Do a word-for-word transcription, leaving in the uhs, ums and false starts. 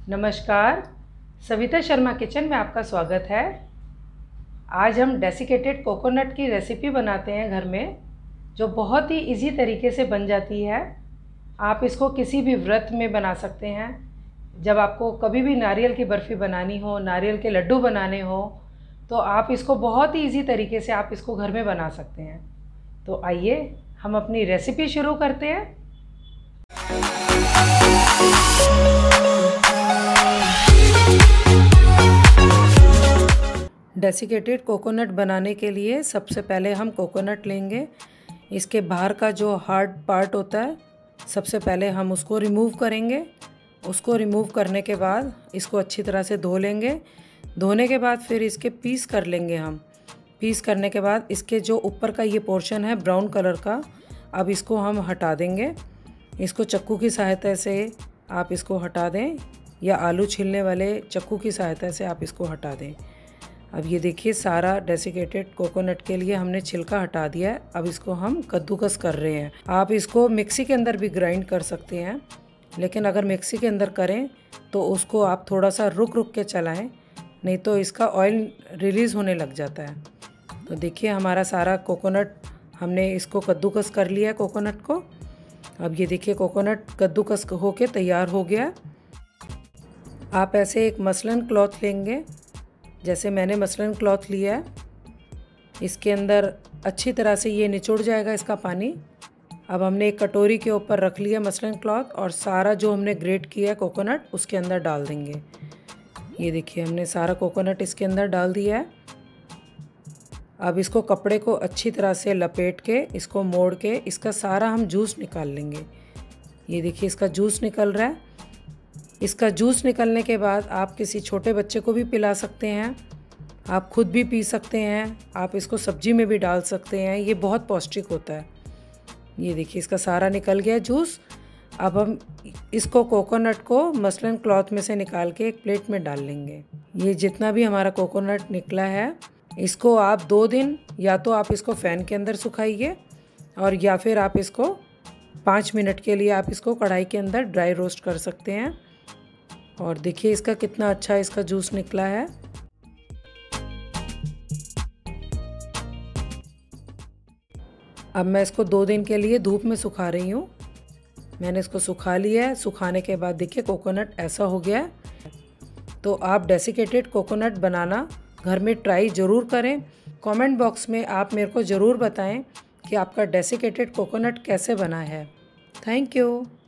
नमस्कार, सविता शर्मा किचन में आपका स्वागत है। आज हम डेसिकेटेड कोकोनट की रेसिपी बनाते हैं घर में, जो बहुत ही इजी तरीके से बन जाती है। आप इसको किसी भी व्रत में बना सकते हैं। जब आपको कभी भी नारियल की बर्फ़ी बनानी हो, नारियल के लड्डू बनाने हो, तो आप इसको बहुत ही इजी तरीके से आप इसको घर में बना सकते हैं। तो आइए हम अपनी रेसिपी शुरू करते हैं। डेसिकेटेड कोकोनट बनाने के लिए सबसे पहले हम कोकोनट लेंगे। इसके बाहर का जो हार्ड पार्ट होता है, सबसे पहले हम उसको रिमूव करेंगे। उसको रिमूव करने के बाद इसको अच्छी तरह से धो लेंगे। धोने के बाद फिर इसके पीस कर लेंगे हम। पीस करने के बाद इसके जो ऊपर का ये पोर्शन है ब्राउन कलर का, अब इसको हम हटा देंगे। इसको चक्कू की सहायता से आप इसको हटा दें, या आलू छीलने वाले चक्कू की सहायता से आप इसको हटा दें। अब ये देखिए, सारा डेसिकेटेड कोकोनट के लिए हमने छिलका हटा दिया है। अब इसको हम कद्दूकस कर रहे हैं। आप इसको मिक्सी के अंदर भी ग्राइंड कर सकते हैं, लेकिन अगर मिक्सी के अंदर करें तो उसको आप थोड़ा सा रुक रुक के चलाएं, नहीं तो इसका ऑयल रिलीज़ होने लग जाता है। तो देखिए, हमारा सारा कोकोनट हमने इसको कद्दूकस कर लिया है कोकोनट को। अब ये देखिए, कोकोनट कद्दूकस होके तैयार हो गया। आप ऐसे एक मसलन क्लॉथ लेंगे, जैसे मैंने मसलन क्लॉथ लिया है। इसके अंदर अच्छी तरह से ये निचोड़ जाएगा इसका पानी। अब हमने एक कटोरी के ऊपर रख लिया मसलन क्लॉथ, और सारा जो हमने ग्रेट किया है कोकोनट उसके अंदर डाल देंगे। ये देखिए, हमने सारा कोकोनट इसके अंदर डाल दिया है। अब इसको कपड़े को अच्छी तरह से लपेट के, इसको मोड़ के, इसका सारा हम जूस निकाल लेंगे। ये देखिए, इसका जूस निकल रहा है। इसका जूस निकलने के बाद आप किसी छोटे बच्चे को भी पिला सकते हैं, आप खुद भी पी सकते हैं, आप इसको सब्जी में भी डाल सकते हैं। ये बहुत पौष्टिक होता है। ये देखिए, इसका सारा निकल गया जूस। अब हम इसको कोकोनट को मसलन क्लॉथ में से निकाल के एक प्लेट में डाल लेंगे। ये जितना भी हमारा कोकोनट निकला है, इसको आप दो दिन या तो आप इसको फ़ैन के अंदर सुखाइए, और या फिर आप इसको पाँच मिनट के लिए आप इसको कढ़ाई के अंदर ड्राई रोस्ट कर सकते हैं। और देखिए, इसका कितना अच्छा इसका जूस निकला है। अब मैं इसको दो दिन के लिए धूप में सुखा रही हूँ। मैंने इसको सुखा लिया है। सुखाने के बाद देखिए, कोकोनट ऐसा हो गया है। तो आप डेसिकेटेड कोकोनट बनाना घर में ट्राई ज़रूर करें। कमेंट बॉक्स में आप मेरे को ज़रूर बताएं कि आपका डेसिकेटेड कोकोनट कैसे बना है। Thank you.